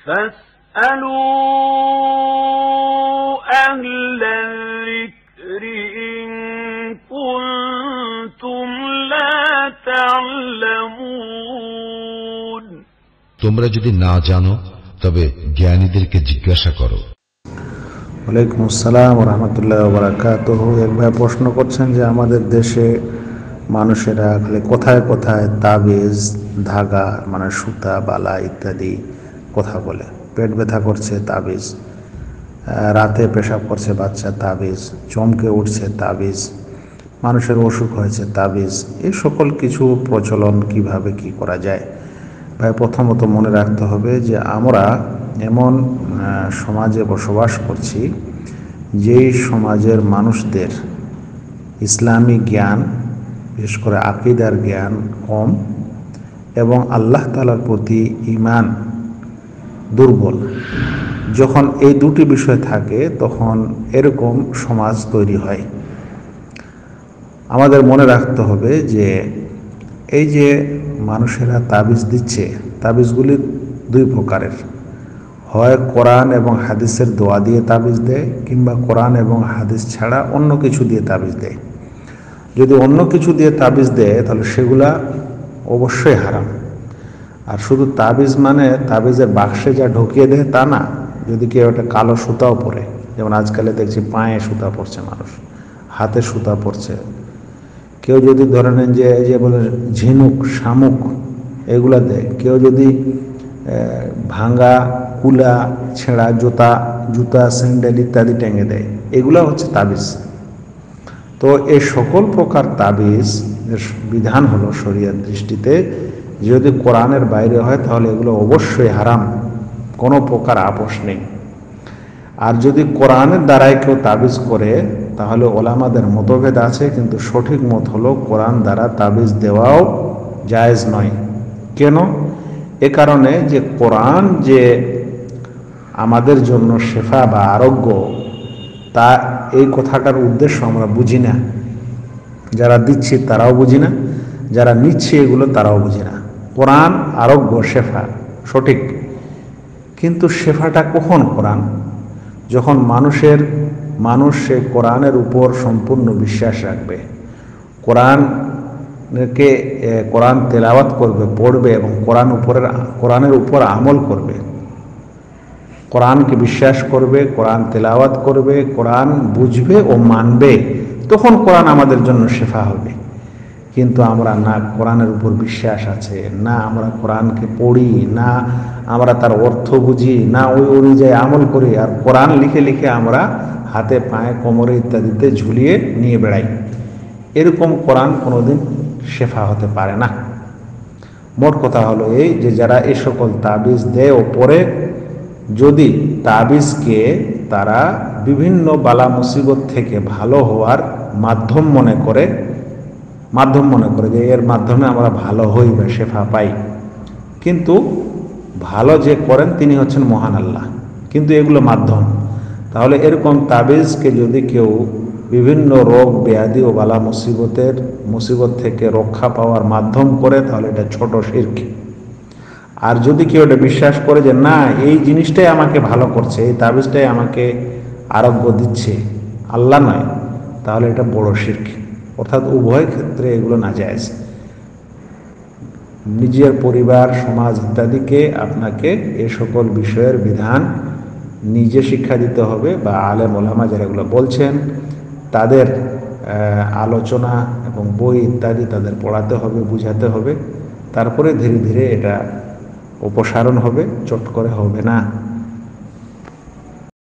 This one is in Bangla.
فاسألوا أهل الذكر إن كنتم لا تعلمون তোমরা যদি না জানো তবে জ্ঞানীদেরকে জিজ্ঞাসা করো। ওয়ালাইকুম আসসালাম ওয়া রাহমাতুল্লাহি ওয়া বারাকাতুহু। এক ভাই প্রশ্ন করছেন যে আমাদের দেশে মানুষেরা কোথায় কোথায় তাবিজ, ধাগা মানে সুতা, বালা ইত্যাদি কথা বলে। পেট ব্যথা করছে তাবিজ, রাতে পেশাব করছে বাচ্চা তাবিজ, চমকে উঠছে তাবিজ, মানুষের অসুখ হয়েছে তাবিজ, এই সকল কিছু প্রচলন কিভাবে কি করা যায়। ভাই প্রথমত মনে রাখতে হবে যে আমরা এমন সমাজে বসবাস করছি যেই সমাজের মানুষদের ইসলামী জ্ঞান, বিশেষ করে আকীদার জ্ঞান কম এবং আল্লাহ তাআলার প্রতি ঈমান দুর্বল। যখন এই দুটি বিষয় থাকে তখন এরকম সমাজ তৈরি হয়। আমাদের মনে রাখতে হবে যে এই যে মানুষেরা তাবিজ দিচ্ছে, তাবিজগুলি দুই প্রকারের, হয় কোরআন এবং হাদিসের দোয়া দিয়ে তাবিজ দেয়, কিংবা কোরআন এবং হাদিস ছাড়া অন্য কিছু দিয়ে তাবিজ দেয়। যদি অন্য কিছু দিয়ে তাবিজ দেয় তাহলে সেগুলা অবশ্যই হারাম। আর শুধু তাবিজ মানে তাবিজের বাক্সে যা ঢুকিয়ে দেয় তা না, যদি কেউ একটা কালো সুতাও পরে, যেমন আজকালে দেখছি পায়ে সুতা পরছে মানুষ, হাতে সুতা পরছে, কেউ যদি ধরে নেন যে এই যে বলে ঝিনুক, শামুক এগুলা দেয়, কেউ যদি ভাঙ্গা কুলা, ছেঁড়া জুতা স্যান্ডেল ইত্যাদি টেঙে দেয়, এগুলা হচ্ছে তাবিজ। তো এই সকল প্রকার তাবিজ বিধান হলো শরীয়ত দৃষ্টিতে যদি কোরআনের বাইরে হয় তাহলে এগুলো অবশ্যই হারাম, কোনো প্রকার আপোষ নেই। আর যদি কোরআনের দ্বারাই কেউ তাবিজ করে তাহলে ওলামাদের মতভেদ আছে, কিন্তু সঠিক মত হলো কোরআন দ্বারা তাবিজ দেওয়াও জায়েজ নয়। কেন? এ কারণে যে কোরআন যে আমাদের জন্য শেফা বা আরোগ্য, তা এই কথাটার উদ্দেশ্য আমরা বুঝি না। যারা দিচ্ছি তারাও বুঝি না, যারা নিচ্ছে এগুলো তারাও বুঝি না। কোরআন আরোগ্য, শেফা সঠিক, কিন্তু শেফাটা কখন? কোরআন যখন মানুষ সে কোরআনের উপর সম্পূর্ণ বিশ্বাস রাখবে, কোরআন তেলাওয়াত করবে, পড়বে এবং কোরআনের উপর আমল করবে, কোরআনকে বিশ্বাস করবে, কোরআন তেলাওয়াত করবে, কোরআন বুঝবে ও মানবে, তখন কোরআন আমাদের জন্য শেফা হবে। কিন্তু আমরা না কোরআনের উপর বিশ্বাস আছে, না আমরা কোরআনকে পড়ি, না আমরা তার অর্থ বুঝি, না ওই অনুযায়ী আমল করি, আর কোরআন লিখে লিখে আমরা হাতে পায়ে কোমরে ইত্যাদিতে ঝুলিয়ে নিয়ে বেড়াই। এরকম কোরআন কোনোদিন শেফা হতে পারে না। মোট কথা হলো এই যে যারা এই সকল তাবিজ দেয় ও পড়ে, যদি তাবিজকে তারা বিভিন্ন বালা মুসিবত থেকে ভালো হওয়ার মাধ্যম মনে করে যে এর মাধ্যমে আমরা ভালো হই বা শেফা পাই, কিন্তু ভালো যে করেন তিনি হচ্ছেন মহান আল্লাহ, কিন্তু এগুলো মাধ্যম। তাহলে এরকম তাবিজকে যদি কেউ বিভিন্ন রোগ ব্যাধি ও বালা মুসিবত থেকে রক্ষা পাওয়ার মাধ্যম করে তাহলে এটা ছোট শিরক। আর যদি কেউ এটা বিশ্বাস করে যে না এই জিনিসটাই আমাকে ভালো করছে, এই তাবিজটাই আমাকে আরোগ্য দিচ্ছে, আল্লাহ নয়, তাহলে এটা বড় শিরক। অর্থাৎ উভয় ক্ষেত্রে এগুলো নাজায়েজ। নিজের পরিবার, সমাজ ইত্যাদিকে আপনাকে এ সকল বিষয়ের বিধান নিজে শিক্ষা দিতে হবে, বা আলেম ওলামা যারা এগুলো বলছেন তাদের আলোচনা এবং বই ইত্যাদি তাদের পড়াতে হবে, বুঝাতে হবে, তারপরে ধীরে ধীরে এটা অপসারণ হবে, চট করে হবে না।